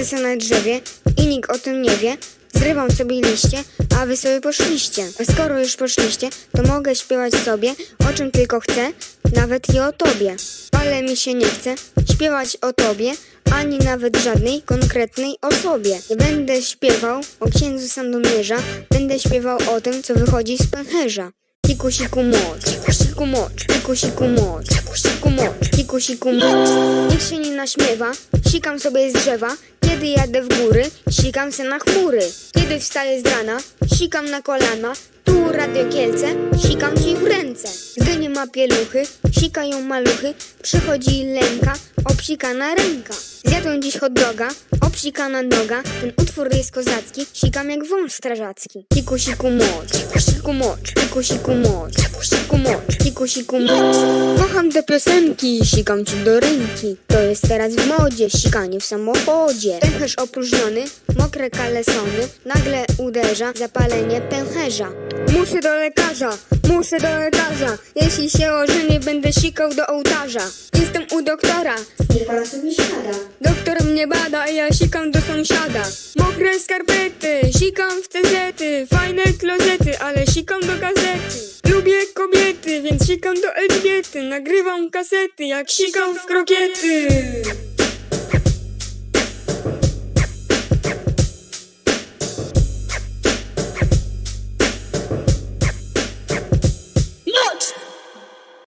Siedzę sobie na drzewie i nikt o tym nie wie. Zrywam sobie liście, a wy sobie poszliście. A skoro już poszliście, to mogę śpiewać sobie o czym tylko chcę, nawet i o tobie. Ale mi się nie chce śpiewać o tobie, ani nawet żadnej konkretnej osobie. Nie będę śpiewał o księdzu Sandomierza, będę śpiewał o tym, co wychodzi z pęcherza. Siku siku mocz, siku mocz, siku siku mocz, siku mocz, siku siku mocz. Nikt się nie naśmiewa, sikam sobie z drzewa. Kiedy jadę w góry, sikam se na chmury. Kiedy wstaję z rana, sikam na kolana. Tu Radio Kielce, sikam ci w ręce. Gdy nie ma pieluchy, sikają maluchy. Przychodzi lęka, obsikana ręka. Zjadłem dziś hot doga, obsikana noga. Ten utwór jest kozacki, sikam jak wąż strażacki. Siku siku mocz, siku mocz, siku siku mocz, siku mocz, siku siku mocz. Kocham te piosenki, sikam ci do ręki. To jest teraz w modzie, sikanie w samochodzie. Pęcherz opróżniony, mokre kalesony. Nagle uderza zapalenie pęcherza. Muszę do lekarza, muszę do lekarza. Jeśli się ożenię, będę sikał do ołtarza. Jestem u doktora, niech pan sobie siada. Doktor mnie bada, a ja sikam do sąsiada. Mokre skarpety, sikam w CZ-y. Fajne klozety, ale sikam do gazety. Lubię kobiety, więc sikam do Elżbiety. Nagrywam kasety, jak sikam w krokiety.